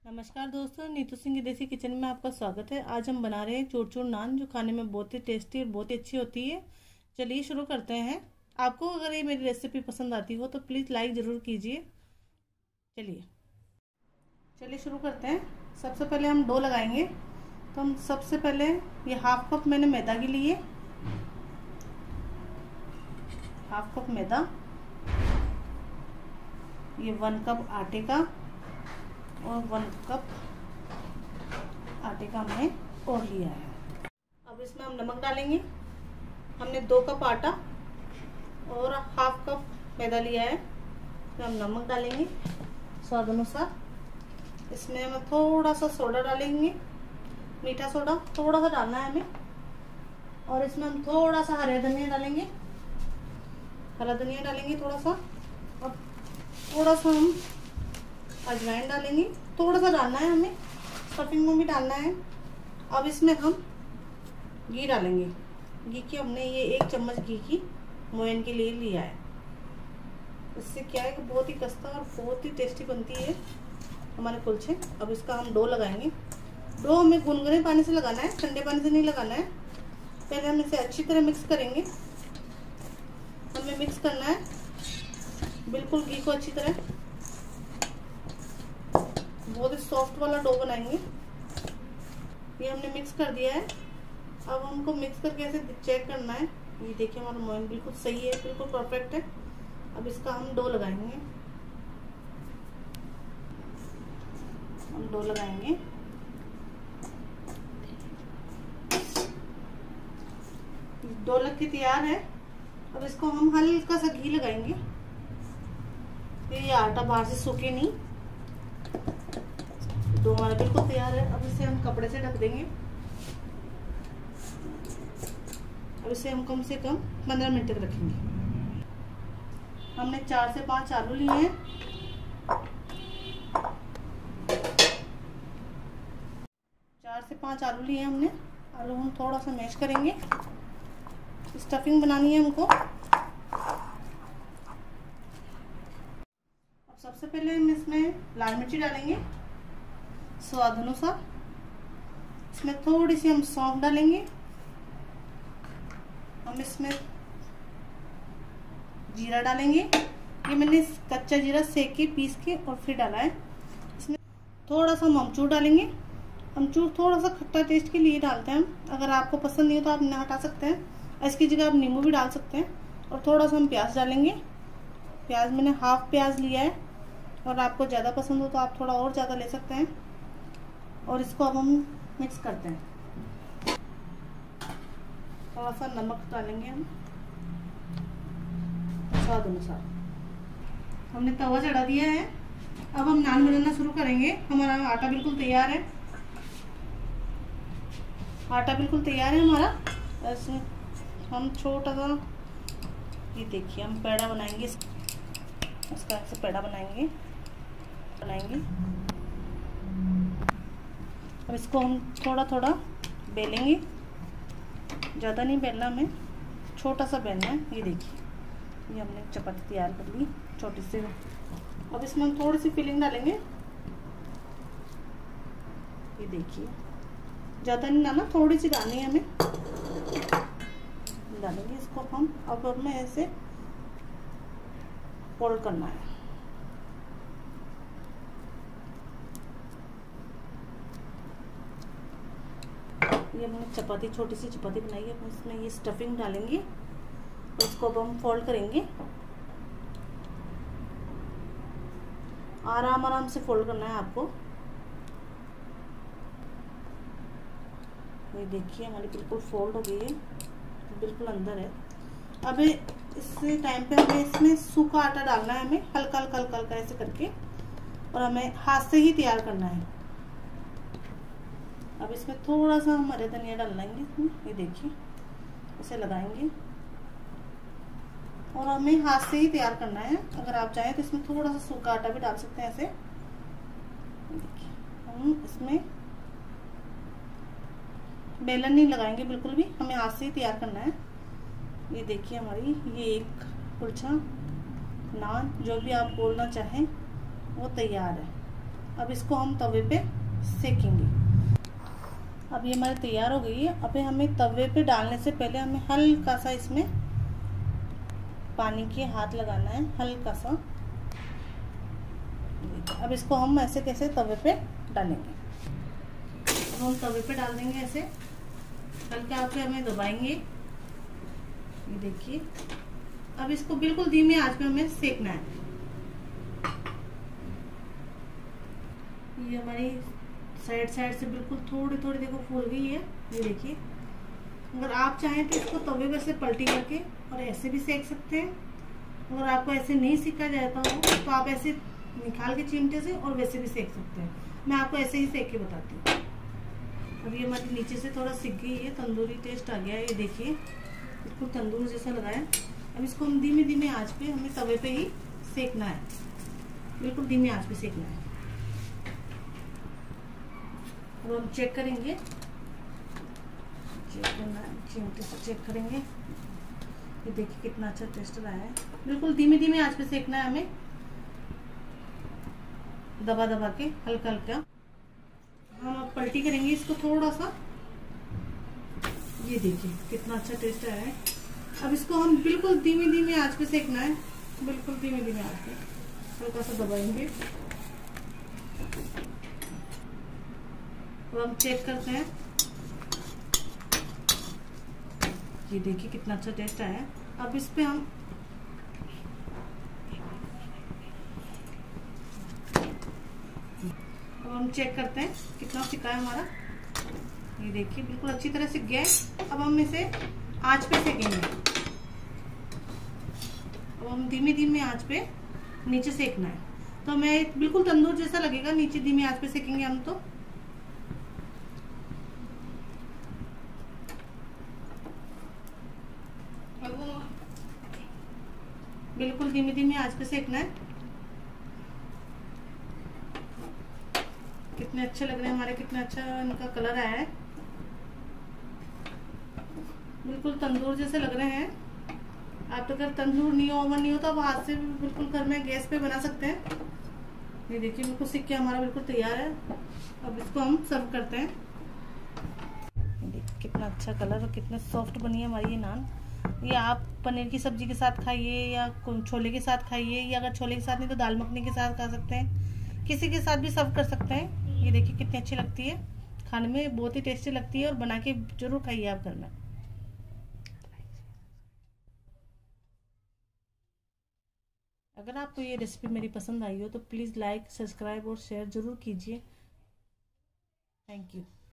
नमस्कार दोस्तों, नीतू सिंह की देसी किचन में आपका स्वागत है। आज हम बना रहे हैं चूर नान, जो खाने में बहुत ही टेस्टी और बहुत ही अच्छी होती है। चलिए शुरू करते हैं। आपको अगर ये मेरी रेसिपी पसंद आती हो तो प्लीज़ लाइक ज़रूर कीजिए। चलिए शुरू करते हैं। सबसे पहले हम डो लगाएंगे। तो हम सबसे पहले ये हाफ कप मैंने मैदा की लिए, हाफ कप मैदा, ये 1 कप आटे का और 1 कप आटे का हमने और लिया है। अब इसमें हम नमक डालेंगे। हमने 2 कप आटा और हाफ कप मैदा लिया है, तो हम नमक डालेंगे स्वाद अनुसार। इसमें हम थोड़ा सा सोडा डालेंगे, मीठा सोडा थोड़ा सा डालना है हमें। और इसमें हम थोड़ा सा हरा धनिया डालेंगे, थोड़ा सा। और थोड़ा सा हम अजवाइन डालेंगे, थोड़ा सा डालना है हमें, स्टफिंग में भी डालना है। अब इसमें हम घी डालेंगे। घी की हमने ये 1 चम्मच घी की मोयन के लिए लिया है। इससे क्या है कि बहुत ही खस्ता और बहुत ही टेस्टी बनती है हमारे कुलचे। अब इसका हम डो लगाएंगे। डो हमें गुनगुने पानी से लगाना है, ठंडे पानी से नहीं लगाना है। पहले हम इसे अच्छी तरह मिक्स करेंगे। हमें मिक्स करना है बिल्कुल घी को अच्छी तरह। बहुत ही सॉफ्ट वाला डो बनाएंगे। ये हमने मिक्स कर दिया है। अब हमको मिक्स करके ऐसे चेक करना है। ये देखिए हमारा मोयन बिल्कुल सही है, बिल्कुल परफेक्ट है। अब इसका हम डो लगाएंगे। डो लग के तैयार है। अब इसको हम हल्का सा घी लगाएंगे, ये आटा बाहर से सूखे नहीं। डो हमारा बिल्कुल तैयार है। अब इसे हम कपड़े से ढक देंगे। अब इसे हम कम से कम 15 मिनट तक रखेंगे। हमने 4 से 5 आलू लिए हैं। 4 से 5 आलू लिए हमने। आलू हम थोड़ा सा मैश करेंगे। स्टफिंग बनानी है हमको। अब सबसे पहले हम इसमें लाल मिर्ची डालेंगे स्वाद अनुसार। इसमें थोड़ी सी हम सौंफ डालेंगे। हम इसमें जीरा डालेंगे। ये मैंने कच्चा जीरा सेक के पीस के और फिर डाला है। इसमें थोड़ा सा हम अमचूर डालेंगे। अमचूर थोड़ा सा खट्टा टेस्ट के लिए डालते हैं हम। अगर आपको पसंद नहीं हो तो आप ना हटा सकते हैं। इसकी जगह आप नींबू भी डाल सकते हैं। और थोड़ा सा हम प्याज डालेंगे। प्याज मैंने हाफ प्याज लिया है, और आपको ज़्यादा पसंद हो तो आप थोड़ा और ज़्यादा ले सकते हैं। और इसको अब हम मिक्स करते हैं। थोड़ा सा नमक डालेंगे हम स्वाद अनुसार। हमने तवा चढ़ा दिया है। अब हम नान बनाना शुरू करेंगे। हमारा आटा बिल्कुल तैयार है। हमारा। ऐसे हम छोटा सा, ये देखिए हम पेड़ा बनाएंगे। इसका ऐसे पेड़ा बनाएंगे। अब इसको हम थोड़ा थोड़ा बेलेंगे। ज़्यादा नहीं बेलना हमें, छोटा सा बेलना है। ये देखिए ये हमने चपाती तैयार कर ली छोटी सी। अब इसमें हम थोड़ी सी फिलिंग डालेंगे। ये देखिए ज़्यादा नहीं डालना, थोड़ी सी डालनी है हमें। डालेंगे इसको हम। अब हमें ऐसे फोल्ड करना है। ये हमने चपाती, छोटी सी चपाती बनाई है। इसमें ये स्टफिंग डालेंगे और इसको अब हम फोल्ड करेंगे। आराम से फोल्ड करना है आपको। ये देखिए हमारी बिल्कुल फोल्ड हो गई है, बिल्कुल अंदर है। अब इस टाइम पे हमें इसमें सूखा आटा डालना है। हमें हल्का हल्का ऐसे करके, और हमें हाथ से ही तैयार करना है। अब इसमें थोड़ा सा हम हरे धनिया डाल लेंगे। ये देखिए इसे लगाएंगे, और हमें हाथ से ही तैयार करना है। अगर आप चाहें तो इसमें थोड़ा सा सूखा आटा भी डाल सकते हैं ऐसे। देखिए हम इसमें बेलन नहीं लगाएंगे बिल्कुल भी, हमें हाथ से ही तैयार करना है। ये देखिए हमारी ये एक कुलचा नान, जो भी आप बोलना चाहें, वो तैयार है। अब इसको हम तवे पे सेकेंगे। अब ये हमारी तैयार हो गई है। अब हमें तवे पे डालने से पहले हमें हल्का सा इसमें पानी के हाथ लगाना है, हल्का सा। अब इसको हम ऐसे कैसे तवे पे डालेंगे। अब हम तवे पे डाल देंगे ऐसे, हल्के हाथ से हमें दबाएंगे। ये देखिए, अब इसको बिल्कुल धीमी आंच पे हमें सेकना है। ये हमारी साइड से बिल्कुल थोड़ी थोड़ी देखो फूल गई है। ये देखिए, अगर आप चाहें तो इसको तवे पर से पलटी करके और ऐसे भी सेक सकते हैं। अगर आपको ऐसे नहीं सीखा जाता हो तो आप ऐसे निकाल के चिमटे से और वैसे भी सेक सकते हैं। मैं आपको ऐसे ही सेक के बताती हूँ। अब ये हमारी नीचे से थोड़ा सिक गई है, तंदूरी टेस्ट आ गया है। ये देखिए, बिल्कुल तंदूर जैसा लगा है। अब इसको हम धीमे धीमे आंच पे हमें तवे पे ही सेकना है, बिल्कुल धीमी आंच पे सेकना है। अब हम चेक करेंगे, चेक करना है, चिमटे से चेक करेंगे। ये देखिए कितना अच्छा टेस्ट रहा है। बिल्कुल धीमे धीमे आंच पे सेकना है हमें, दबा दबा के हल्का हल्का। हम अब पलटी करेंगे इसको थोड़ा सा। ये देखिए कितना अच्छा टेस्ट आया है। अब इसको हम बिल्कुल धीमी धीमी आंच पे सेकना है, बिल्कुल धीमी धीमी आंच पे हल्का सा दबाएंगे। अब हम चेक करते हैं। ये देखिए कितना अच्छा टेस्ट आया है। अब इस पे हम चेक करते हैं कितना सिका है हमारा। ये देखिए बिल्कुल अच्छी तरह सिक गया है। अब हम इसे आंच पे सेकेंगे। अब हम धीमी धीमी आंच पे नीचे सेकना है, तो हमें बिल्कुल तंदूर जैसा लगेगा। नीचे धीमी आंच पे सेकेंगे हम तो। बिल्कुल धीमी धीमी आंच पे सेकना है। कितने अच्छे लग रहे हैं हमारे, कितना अच्छा इनका कलर आया है, बिल्कुल तंदूर जैसे लग रहे हैं। आप तो अगर तंदूर नहीं हो, ओवन नहीं हो, तो आप हाथ से भी बिल्कुल घर में गैस पे बना सकते हैं। ये देखिए बिल्कुल सिक के हमारा बिल्कुल तैयार है। अब इसको हम सर्व करते हैं। देखिए कितना अच्छा कलर और कितने सॉफ्ट बनी है हमारी ये नान। ये आप पनीर की सब्जी के साथ खाइए या छोले के साथ खाइए, या अगर छोले के साथ नहीं तो दाल मखनी के साथ खा सकते हैं। किसी के साथ भी सर्व कर सकते हैं। ये देखिए कितनी अच्छी लगती है, खाने में बहुत ही टेस्टी लगती है। और बना के जरूर खाइए आप घर में। अगर आपको ये रेसिपी मेरी पसंद आई हो तो प्लीज़ लाइक, सब्सक्राइब और शेयर जरूर कीजिए। Thank you.